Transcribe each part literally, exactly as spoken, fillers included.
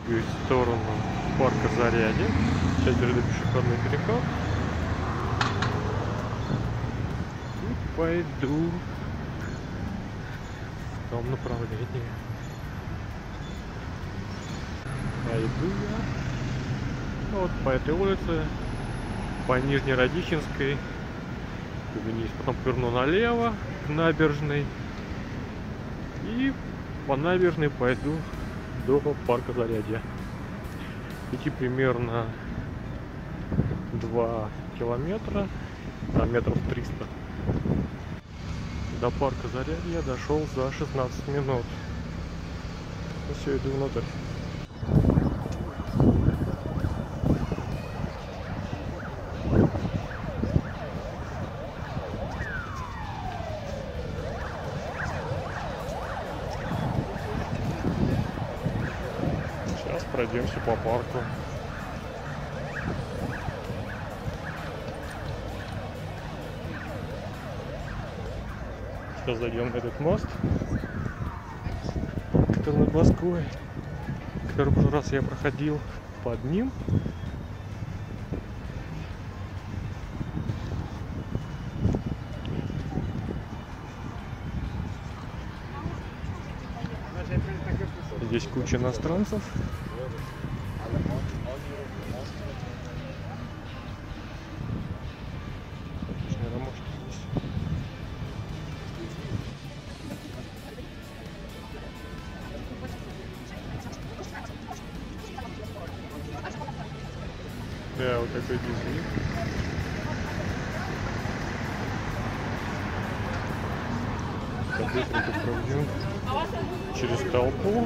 двигаюсь в сторону парка Зарядье. Сейчас держу пешеходный переход. И пойду в том направлении. А иду я вот по этой улице, по Нижнерадищенской вниз, потом поверну налево к набережной и по набережной пойду до парка Зарядье. Идти примерно два километра, там метров триста. До парка Зарядье я дошел за шестнадцать минут. Ну все, иду внутрь. Сейчас пройдемся по парку. Сейчас зайдем на этот мост, который над Москвой, который в прошлый раз я проходил под ним. Здесь куча иностранцев. Да, вот такой дизель. Так, быстренько пройдем через толпу.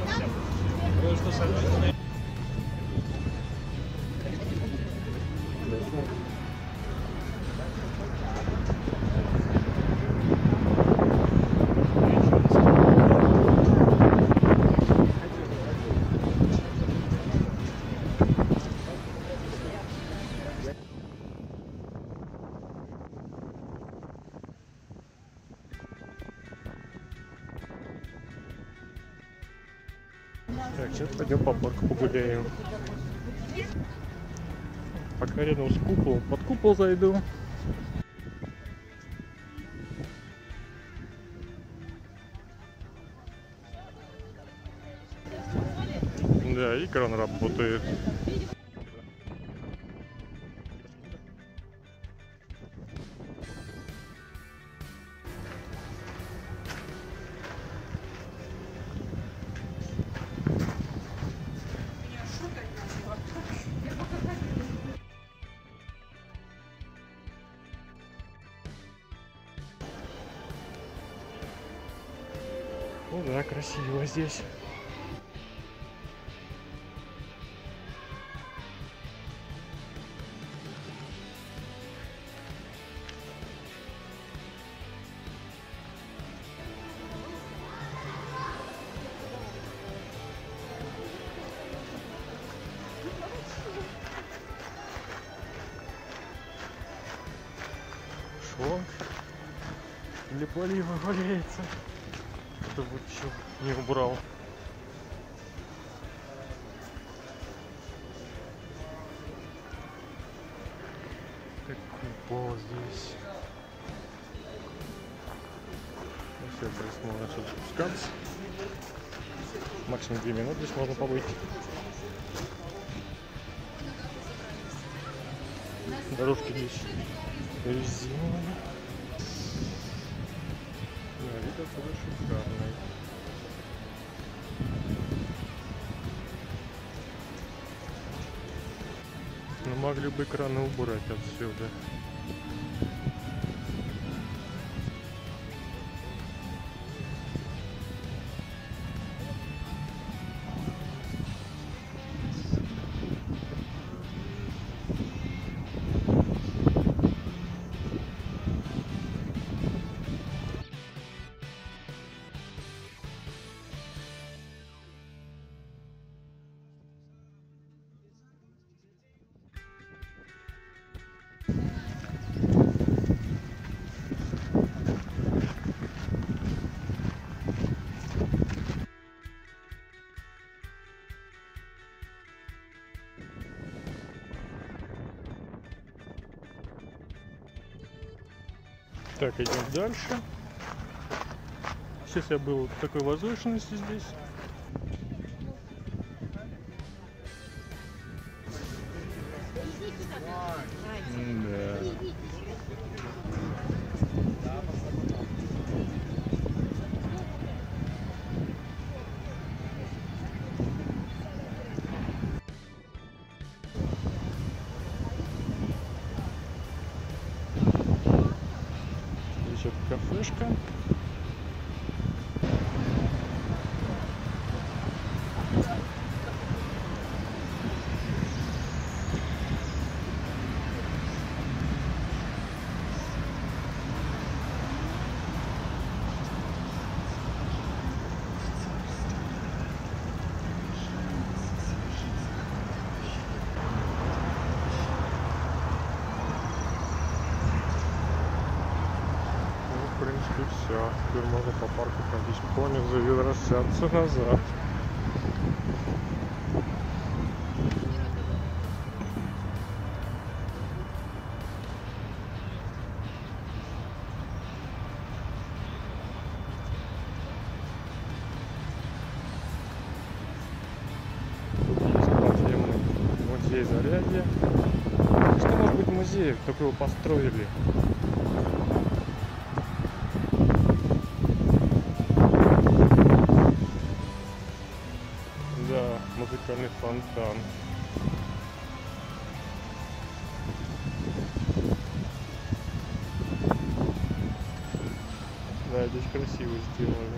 Так, сейчас пойдем по парку погуляем. Пока рядом с куполом, под купол зайду. Да, и кран работает. Ну да, красиво здесь. Шланг для полива валяется. Кто вот еще не убрал. Какой пол здесь. Ну все, здесь можно отсюда спускаться. Максимум две минуты здесь можно побыть. Дорожки здесь резиновые. Да, вид отсюда шикарный. Но могли бы краны убрать отсюда. Так, идем дальше. Сейчас я был в такой возвышенности здесь. Да. Еще кафешка. В принципе, все. Теперь можно по парку ходить понизу и возвращаться назад. Тут есть подземный музей Зарядье. Что может быть музей? Только его построили. Да, музыкальный фонтан. Да, здесь красиво сделали.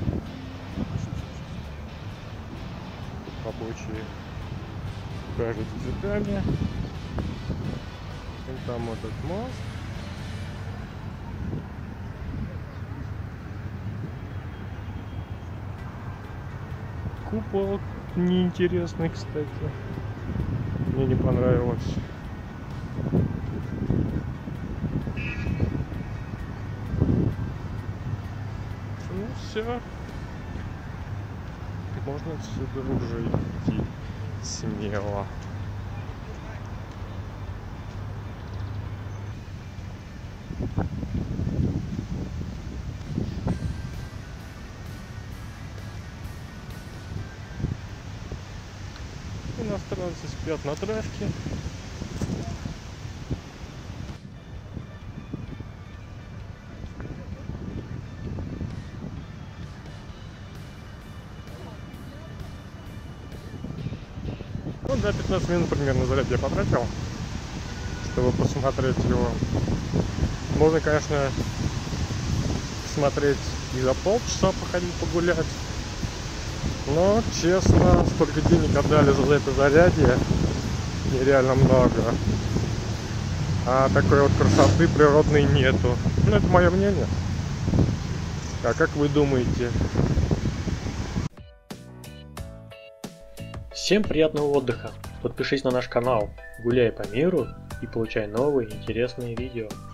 Рабочие кажут цветами. И там этот мост. Купол неинтересный, кстати. Мне не понравилось. Ну все. Можно отсюда уже идти смело. Иностранцы спят на травке. Ну да, пятнадцать минут примерно заряд я потратил, чтобы посмотреть его. Можно, конечно, смотреть и за полчаса походить погулять. Но, честно, столько денег отдали за это зарядье нереально много. А такой вот красоты природной нету. Ну, это мое мнение. А как вы думаете? Всем приятного отдыха! Подпишись на наш канал, гуляй по миру и получай новые интересные видео.